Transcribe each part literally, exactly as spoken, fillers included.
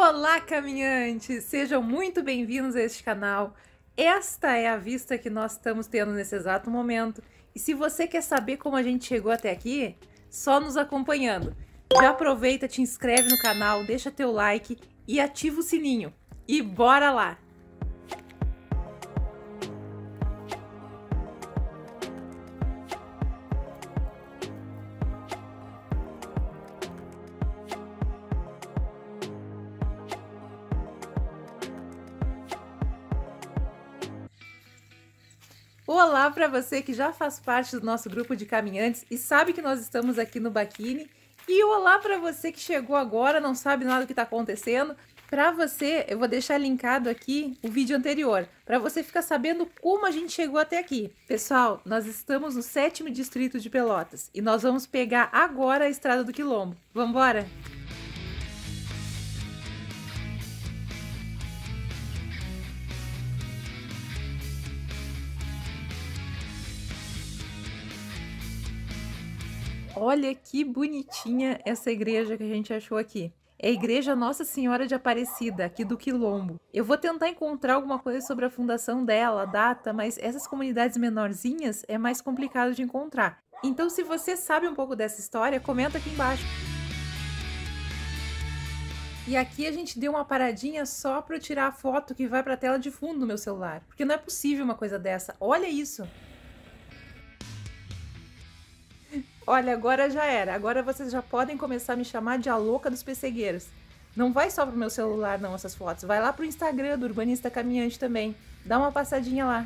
Olá, caminhantes! Sejam muito bem-vindos a este canal. Esta é a vista que nós estamos tendo nesse exato momento. E se você quer saber como a gente chegou até aqui, só nos acompanhando. Já aproveita, te inscreve no canal, deixa teu like e ativa o sininho. E bora lá! Olá para você que já faz parte do nosso grupo de caminhantes e sabe que nós estamos aqui no Baquini. E olá para você que chegou agora, não sabe nada do que está acontecendo. Para você, eu vou deixar linkado aqui o vídeo anterior, para você ficar sabendo como a gente chegou até aqui. Pessoal, nós estamos no sétimo distrito de Pelotas e nós vamos pegar agora a Estrada do Quilombo. Vamos embora? Olha que bonitinha essa igreja que a gente achou aqui. É a Igreja Nossa Senhora de Aparecida, aqui do Quilombo. Eu vou tentar encontrar alguma coisa sobre a fundação dela, a data, mas essas comunidades menorzinhas é mais complicado de encontrar. Então, se você sabe um pouco dessa história, comenta aqui embaixo. E aqui a gente deu uma paradinha só para eu tirar a foto que vai para a tela de fundo do meu celular. Porque não é possível uma coisa dessa. Olha isso! Olha, agora já era. Agora vocês já podem começar a me chamar de a louca dos pessegueiros. Não vai só pro meu celular não essas fotos. Vai lá pro Instagram do Urbanista Caminhante também. Dá uma passadinha lá.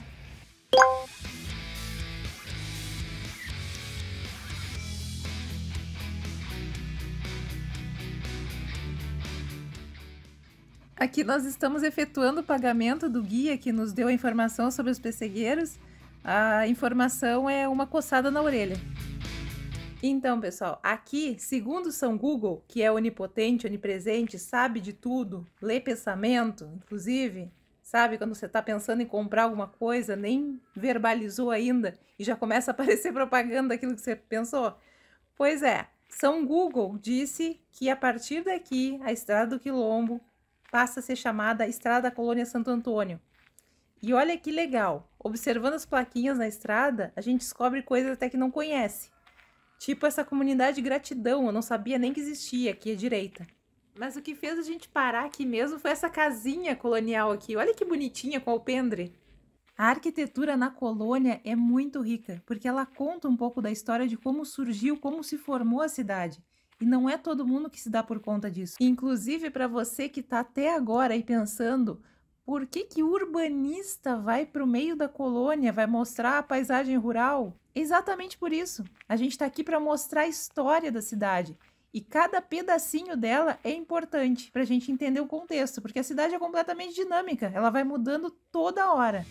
Aqui nós estamos efetuando o pagamento do guia que nos deu a informação sobre os pessegueiros. A informação é uma coçada na orelha. Então, pessoal, aqui, segundo São Google, que é onipotente, onipresente, sabe de tudo, lê pensamento, inclusive, sabe quando você está pensando em comprar alguma coisa, nem verbalizou ainda e já começa a aparecer propaganda daquilo que você pensou? Pois é, São Google disse que a partir daqui, a Estrada do Quilombo passa a ser chamada Estrada da Colônia Santo Antônio. E olha que legal, observando as plaquinhas na estrada, a gente descobre coisas até que não conhece. Tipo essa comunidade de gratidão, eu não sabia nem que existia aqui à direita. Mas o que fez a gente parar aqui mesmo foi essa casinha colonial aqui. Olha que bonitinha com alpendre. A arquitetura na colônia é muito rica, porque ela conta um pouco da história de como surgiu, como se formou a cidade. E não é todo mundo que se dá por conta disso. Inclusive para você que está até agora aí pensando, por que que o urbanista vai para o meio da colônia, vai mostrar a paisagem rural? Exatamente por isso. A gente está aqui para mostrar a história da cidade. E cada pedacinho dela é importante para a gente entender o contexto, porque a cidade é completamente dinâmica, ela vai mudando toda hora.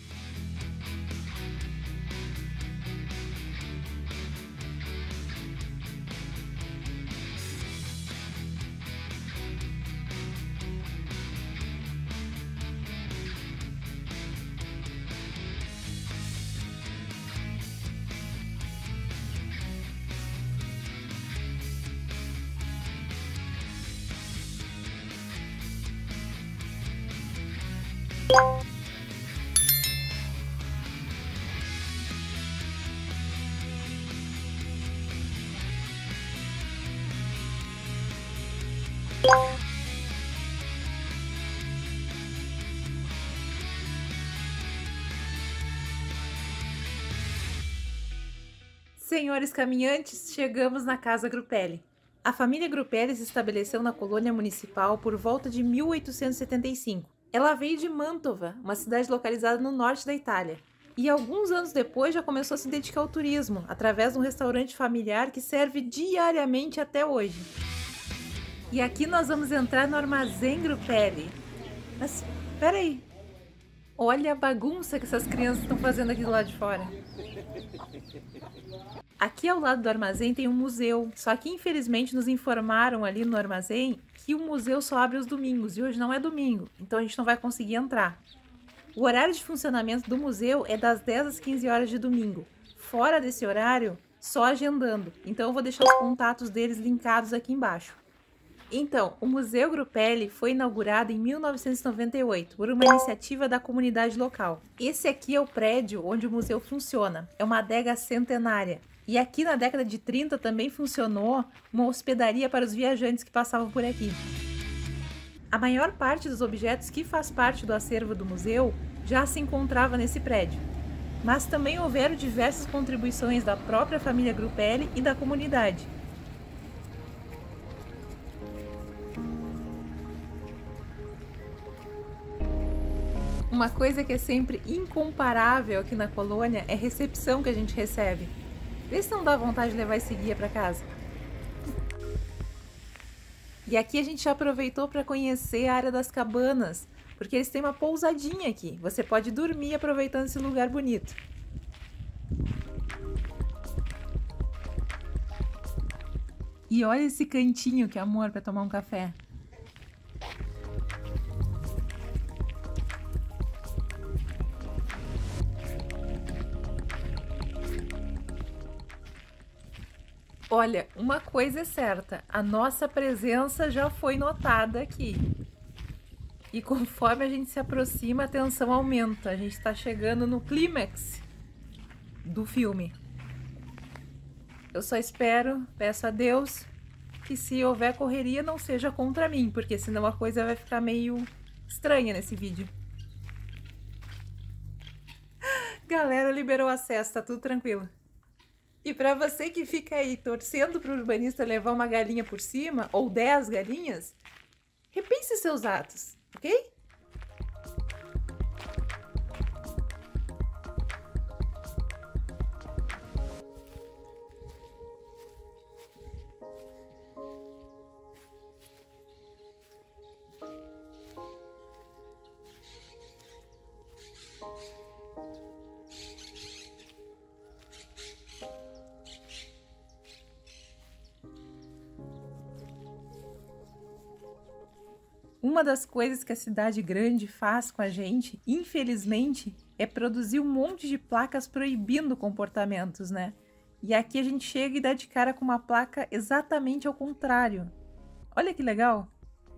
Senhores caminhantes, chegamos na Casa Grupelli. A família Grupelli se estabeleceu na colônia municipal por volta de mil oitocentos e setenta e cinco. Ela veio de Mantova, uma cidade localizada no norte da Itália. E alguns anos depois já começou a se dedicar ao turismo, através de um restaurante familiar que serve diariamente até hoje. E aqui nós vamos entrar no Armazém Grupelli. Mas, peraí. Olha a bagunça que essas crianças estão fazendo aqui do lado de fora. Aqui ao lado do armazém tem um museu, só que infelizmente nos informaram ali no armazém que o museu só abre aos domingos e hoje não é domingo, então a gente não vai conseguir entrar. O horário de funcionamento do museu é das dez às quinze horas de domingo. Fora desse horário, só agendando, então eu vou deixar os contatos deles linkados aqui embaixo. Então, o Museu Grupelli foi inaugurado em mil novecentos e noventa e oito por uma iniciativa da comunidade local. Esse aqui é o prédio onde o museu funciona. É uma adega centenária. E aqui na década de trinta também funcionou uma hospedaria para os viajantes que passavam por aqui. A maior parte dos objetos que faz parte do acervo do museu já se encontrava nesse prédio. Mas também houveram diversas contribuições da própria família Grupelli e da comunidade. Uma coisa que é sempre incomparável aqui na colônia é a recepção que a gente recebe. Vê se não dá vontade de levar esse guia para casa. E aqui a gente já aproveitou para conhecer a área das cabanas, porque eles têm uma pousadinha aqui. Você pode dormir aproveitando esse lugar bonito. E olha esse cantinho, que amor, para tomar um café. Olha, uma coisa é certa, a nossa presença já foi notada aqui. E conforme a gente se aproxima, a tensão aumenta. A gente está chegando no clímax do filme. Eu só espero, peço a Deus, que se houver correria não seja contra mim, porque senão a coisa vai ficar meio estranha nesse vídeo. Galera, liberou acesso, tá tudo tranquilo. E para você que fica aí torcendo para o urbanista levar uma galinha por cima, ou dez galinhas, repense seus atos, ok? Uma das coisas que a cidade grande faz com a gente, infelizmente, é produzir um monte de placas proibindo comportamentos, né? E aqui a gente chega e dá de cara com uma placa exatamente ao contrário. Olha que legal!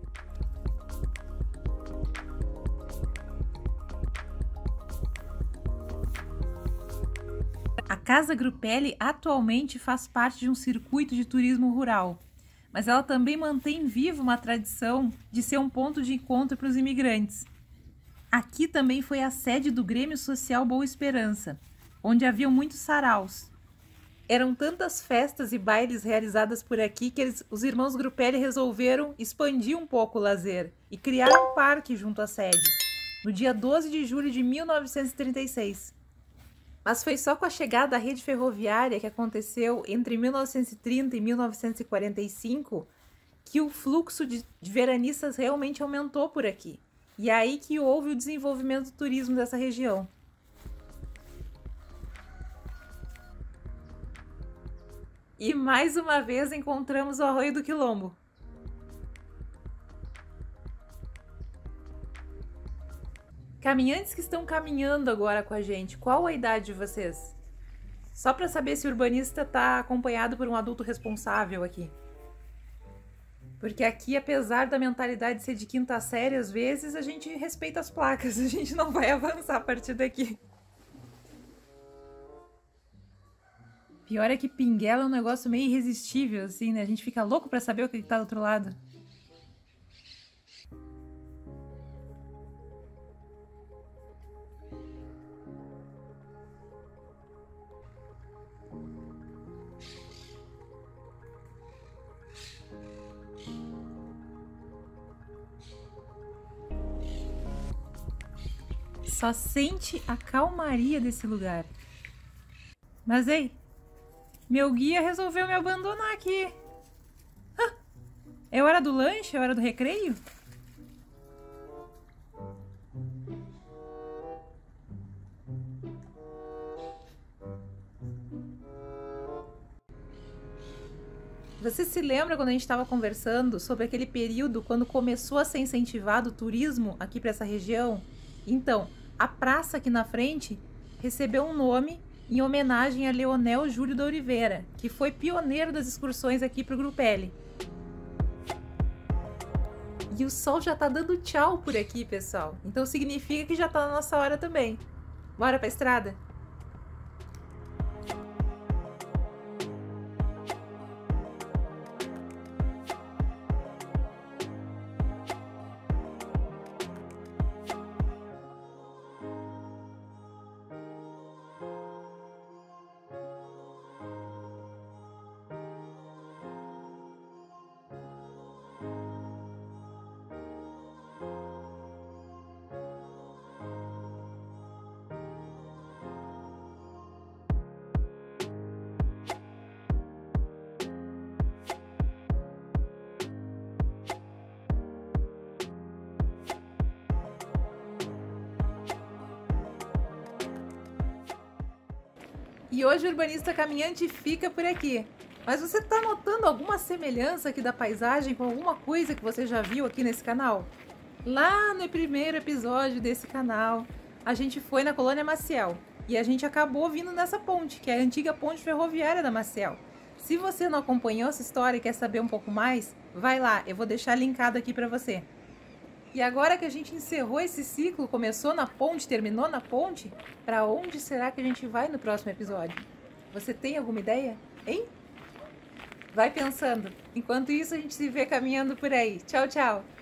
A Casa Grupelli atualmente faz parte de um circuito de turismo rural, mas ela também mantém viva uma tradição de ser um ponto de encontro para os imigrantes. Aqui também foi a sede do Grêmio Social Boa Esperança, onde haviam muitos saraus. Eram tantas festas e bailes realizadas por aqui que eles, os irmãos Grupelli resolveram expandir um pouco o lazer e criar um parque junto à sede, no dia doze de julho de mil novecentos e trinta e seis. Mas foi só com a chegada da rede ferroviária, que aconteceu entre mil novecentos e trinta e mil novecentos e quarenta e cinco, que o fluxo de veranistas realmente aumentou por aqui. E é aí que houve o desenvolvimento do turismo dessa região. E mais uma vez encontramos o Arroio do Quilombo. Caminhantes que estão caminhando agora com a gente, qual a idade de vocês? Só para saber se o urbanista está acompanhado por um adulto responsável aqui. Porque aqui, apesar da mentalidade ser de quinta série, às vezes a gente respeita as placas, a gente não vai avançar a partir daqui. Pior é que pinguela é um negócio meio irresistível, assim, né? A gente fica louco para saber o que tá do outro lado. Só sente a calmaria desse lugar. Mas ei, meu guia resolveu me abandonar aqui. Ah, é hora do lanche? É hora do recreio? Você se lembra quando a gente estava conversando sobre aquele período quando começou a ser incentivado o turismo aqui para essa região? Então, a praça aqui na frente recebeu um nome em homenagem a Leonel Júlio da Oliveira, que foi pioneiro das excursões aqui para o Grupelli. E o sol já tá dando tchau por aqui, pessoal. Então significa que já tá na nossa hora também. Bora pra estrada? E hoje o Urbanista Caminhante fica por aqui. Mas você está notando alguma semelhança aqui da paisagem com alguma coisa que você já viu aqui nesse canal? Lá no primeiro episódio desse canal, a gente foi na Colônia Maciel e a gente acabou vindo nessa ponte, que é a antiga ponte ferroviária da Maciel. Se você não acompanhou essa história e quer saber um pouco mais, vai lá, eu vou deixar linkado aqui para você. E agora que a gente encerrou esse ciclo, começou na ponte, terminou na ponte, para onde será que a gente vai no próximo episódio? Você tem alguma ideia? Hein? Vai pensando. Enquanto isso, a gente se vê caminhando por aí. Tchau, tchau!